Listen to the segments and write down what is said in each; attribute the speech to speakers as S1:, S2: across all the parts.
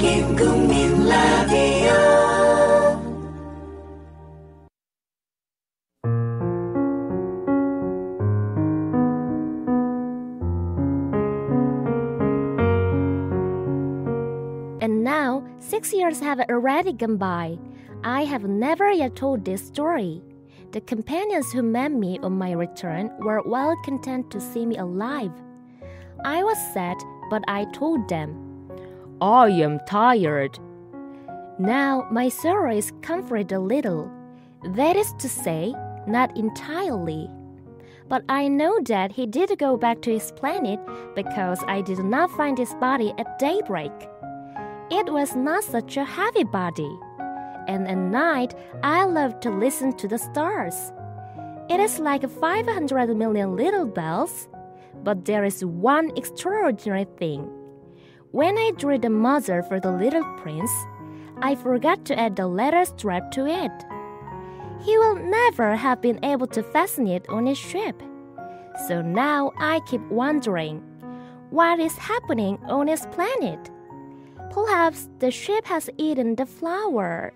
S1: 국민 라디오.
S2: And now, 6 years have already gone by. I have never yet told this story. The companions who met me on my return were well content to see me alive. I was sad, but I told them, I am tired. Now my sorrow is comforted a little. That is to say, not entirely. But I know that he did go back to his planet because I did not find his body at daybreak. It was not such a heavy body. And at night, I love to listen to the stars. It is like 500 million little bells. But there is one extraordinary thing. When I drew the muzzle for the little prince, I forgot to add the leather strap to it. He will never have been able to fasten it on his ship. So now I keep wondering, what is happening on his planet? Perhaps the ship has eaten the flower.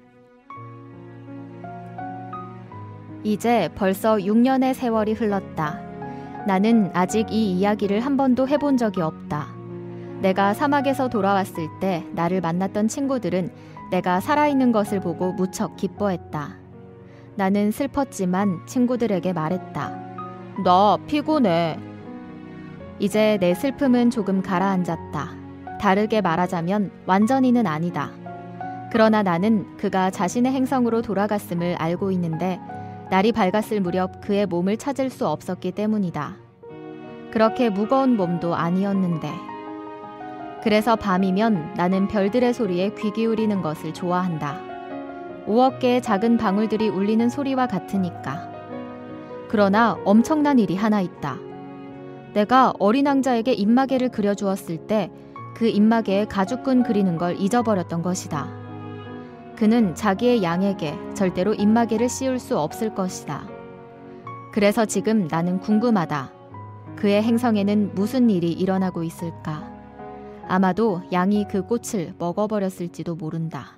S3: 이제 벌써 6년의 세월이 흘렀다. 나는 아직 이 이야기를 한 번도 해본 적이 없다. 내가 사막에서 돌아왔을 때 나를 만났던 친구들은 내가 살아있는 것을 보고 무척 기뻐했다. 나는 슬펐지만 친구들에게 말했다. 나 피곤해. 이제 내 슬픔은 조금 가라앉았다. 다르게 말하자면 완전히는 아니다. 그러나 나는 그가 자신의 행성으로 돌아갔음을 알고 있는데 날이 밝았을 무렵 그의 몸을 찾을 수 없었기 때문이다. 그렇게 무거운 몸도 아니었는데. 그래서 밤이면 나는 별들의 소리에 귀 기울이는 것을 좋아한다. 5억 개의 작은 방울들이 울리는 소리와 같으니까. 그러나 엄청난 일이 하나 있다. 내가 어린 왕자에게 입마개를 그려주었을 때 그 입마개에 가죽끈 그리는 걸 잊어버렸던 것이다. 그는 자기의 양에게 절대로 입마개를 씌울 수 없을 것이다. 그래서 지금 나는 궁금하다. 그의 행성에는 무슨 일이 일어나고 있을까? 아마도 양이 그 꽃을 먹어버렸을지도 모른다.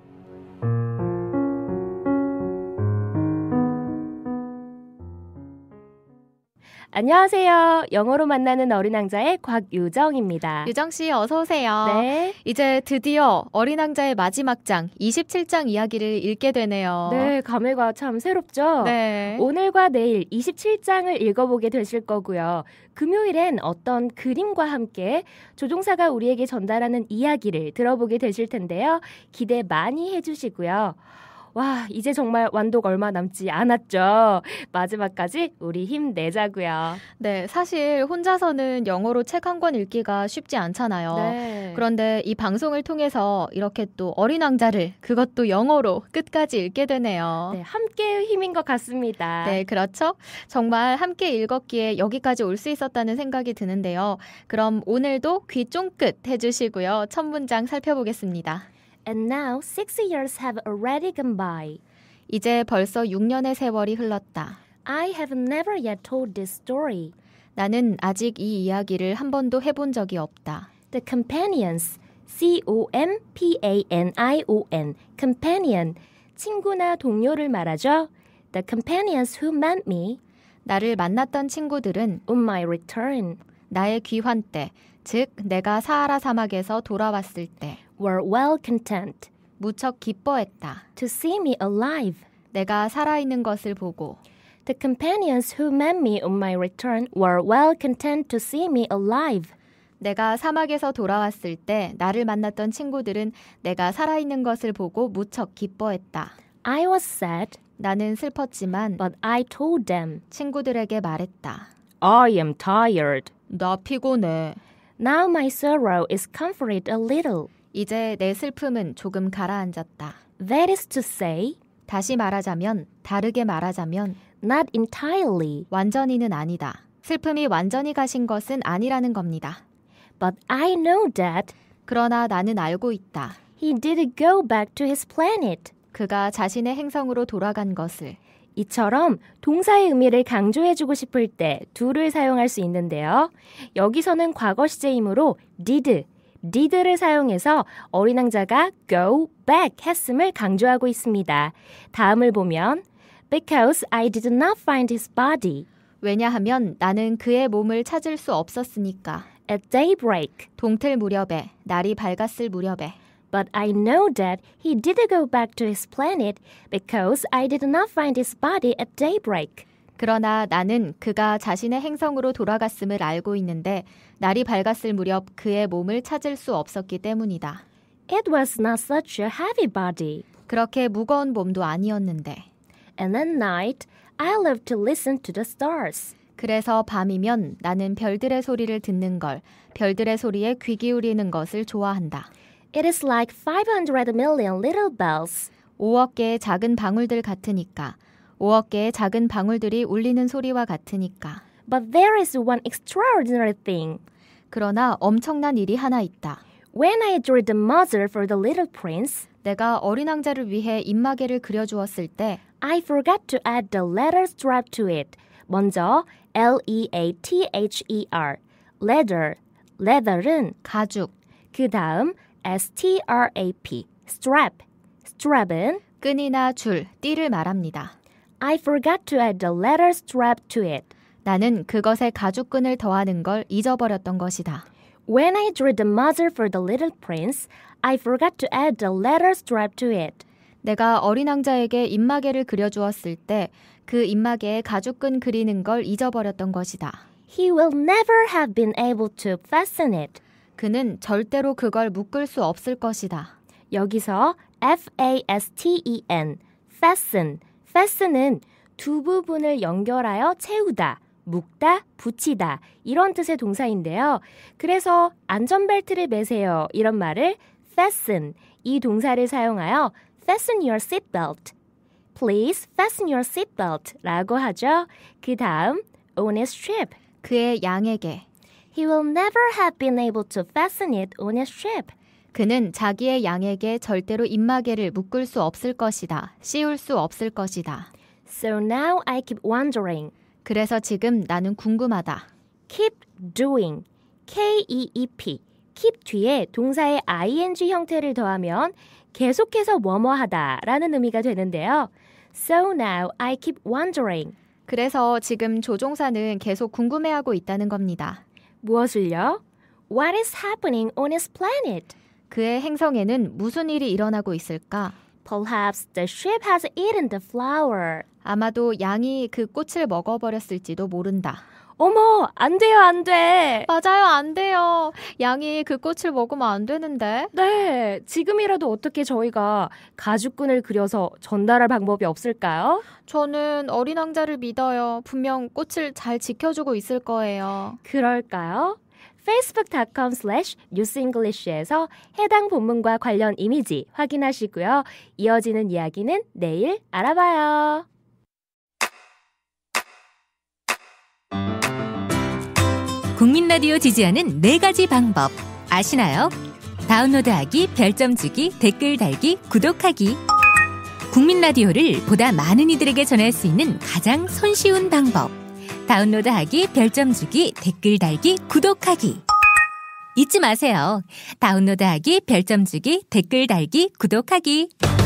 S2: 안녕하세요. 영어로 만나는 어린 왕자의 곽유정입니다.
S3: 유정씨 어서 오세요.
S2: 네.
S3: 이제 드디어 어린 왕자의 마지막 장 27장 이야기를 읽게 되네요.
S2: 네, 감회가 참 새롭죠?
S3: 네.
S2: 오늘과 내일 27장을 읽어보게 되실 거고요. 금요일엔 어떤 그림과 함께 조종사가 우리에게 전달하는 이야기를 들어보게 되실 텐데요. 기대 많이 해주시고요. 와, 이제 정말 완독 얼마 남지 않았죠. 마지막까지 우리 힘내자고요.
S3: 네, 사실 혼자서는 영어로 책 한 권 읽기가 쉽지 않잖아요.
S2: 네.
S3: 그런데 이 방송을 통해서 이렇게 또 어린 왕자를 그것도 영어로 끝까지 읽게 되네요.
S2: 네, 함께의 힘인 것 같습니다.
S3: 네, 그렇죠. 정말 함께 읽었기에 여기까지 올 수 있었다는 생각이 드는데요. 그럼 오늘도 귀 쫑긋 해주시고요. 첫 문장 살펴보겠습니다.
S2: And now 6 years have already gone by.
S3: 이제 벌써 6년의 세월이 흘렀다.
S2: I have never yet told this story.
S3: 나는 아직 이 이야기를 한 번도 해본 적이 없다.
S2: The companions, C-O-M-P-A-N-I-O-N, companion, 친구나 동료를 말하죠. The companions who met me,
S3: 나를 만났던 친구들은
S2: on my return,
S3: 나의 귀환 때, 즉 내가 사하라 사막에서 돌아왔을 때
S2: were well content
S3: 무척 기뻐했다.
S2: to see me alive.
S3: 내가 살아있는 것을 보고
S2: The companions who met me on my return were well content to see me alive.
S3: 내가 사막에서 돌아왔을 때 나를 만났던 친구들은 내가 살아있는 것을 보고 무척 기뻐했다.
S2: I was sad,
S3: 나는 슬펐지만
S2: but I told them,
S3: 친구들에게 말했다.
S2: I am tired.
S3: 나 피곤해.
S2: Now my sorrow is comforted a little.
S3: 이제 내 슬픔은 조금 가라앉았다.
S2: That is to say,
S3: 다시 말하자면, 다르게 말하자면
S2: not entirely.
S3: 완전히는 아니다. 슬픔이 완전히 가신 것은 아니라는 겁니다.
S2: But I know that
S3: 그러나 나는 알고 있다.
S2: he did go back to his planet.
S3: 그가 자신의 행성으로 돌아간 것을.
S2: 이처럼 동사의 의미를 강조해주고 싶을 때 do를 사용할 수 있는데요. 여기서는 과거 시제이므로 did did를 사용해서 어린 왕자가 go back 했음을 강조하고 있습니다. 다음을 보면 Because I did not find his body.
S3: 왜냐하면 나는 그의 몸을 찾을 수 없었으니까.
S2: At daybreak.
S3: 동틀 무렵에, 날이 밝았을 무렵에.
S2: But I know that he didn't go back to his planet because I did not find his body at daybreak.
S3: 그러나 나는 그가 자신의 행성으로 돌아갔음을 알고 있는데 날이 밝았을 무렵 그의 몸을 찾을 수 없었기 때문이다.
S2: It was not such a heavy body.
S3: 그렇게 무거운 몸도 아니었는데.
S2: And at night, I love to listen to the stars.
S3: 그래서 밤이면 나는 별들의 소리를 듣는 걸, 별들의 소리에 귀 기울이는 것을 좋아한다.
S2: It is like 500 million little bells.
S3: 5억 개의 작은 방울들 같으니까. 5억 개의 작은 방울들이 울리는 소리와 같으니까.
S2: But there is one extraordinary thing.
S3: 그러나 엄청난 일이 하나 있다.
S2: When I drew the muzzle for the little prince,
S3: 내가 어린 왕자를 위해 입마개를 그려주었을 때
S2: I forgot to add the letter strap to it. 먼저 L-E-A-T-H-E-R, leather, leather은
S3: 가죽,
S2: 그 다음 S-T-R-A-P, strap, strap은
S3: 끈이나 줄, 띠를 말합니다.
S2: I forgot to add the letter strap to it.
S3: 나는 그것에 가죽끈을 더하는 걸 잊어버렸던 것이다.
S2: When I drew the muzzle for the little prince, I forgot to add the letter strap to it.
S3: 내가 어린 왕자에게 입마개를 그려주었을 때 그 입마개에 가죽끈 그리는 걸 잊어버렸던 것이다.
S2: He will never have been able to fasten it.
S3: 그는 절대로 그걸 묶을 수 없을 것이다.
S2: 여기서 F-A-S-T-E-N, fasten, fasten은 두 부분을 연결하여 채우다, 묶다, 붙이다 이런 뜻의 동사인데요. 그래서 안전벨트를 매세요 이런 말을 fasten, 이 동사를 사용하여 fasten your seatbelt, please fasten your seatbelt 라고 하죠. 그 다음 on his ship,
S3: 그의 양에게
S2: He will never have been able to fasten it on his ship.
S3: 그는 자기의 양에게 절대로 입마개를 묶을 수 없을 것이다. 씌울 수 없을 것이다.
S2: So now I keep wondering.
S3: 그래서 지금 나는 궁금하다.
S2: Keep doing, K-E-E-P, keep 뒤에 동사의 ing 형태를 더하면 계속해서 뭐뭐하다 라는 의미가 되는데요. So now I keep wondering.
S3: 그래서 지금 조종사는 계속 궁금해하고 있다는 겁니다.
S2: 무엇을요? What is happening on his planet?
S3: 그의 행성에는 무슨 일이 일어나고 있을까?
S2: Perhaps the ship has eaten the flower.
S3: 아마도 양이 그 꽃을 먹어버렸을지도 모른다.
S2: 어머, 안 돼요, 안 돼.
S3: 맞아요, 안 돼요. 양이 그 꽃을 먹으면 안 되는데.
S2: 네, 지금이라도 어떻게 저희가 가죽끈을 그려서 전달할 방법이 없을까요?
S3: 저는 어린 왕자를 믿어요. 분명 꽃을 잘 지켜주고 있을 거예요.
S2: 그럴까요? facebook.com/newsenglish에서 해당 본문과 관련 이미지 확인하시고요. 이어지는 이야기는 내일 알아봐요.
S1: 국민 라디오 지지하는 4가지 방법 아시나요? 다운로드하기, 별점 주기, 댓글 달기, 구독하기. 국민 라디오를 보다 많은 이들에게 전할 수 있는 가장 손쉬운 방법. 다운로드하기, 별점 주기, 댓글 달기, 구독하기. 잊지 마세요. 다운로드하기, 별점 주기, 댓글 달기, 구독하기.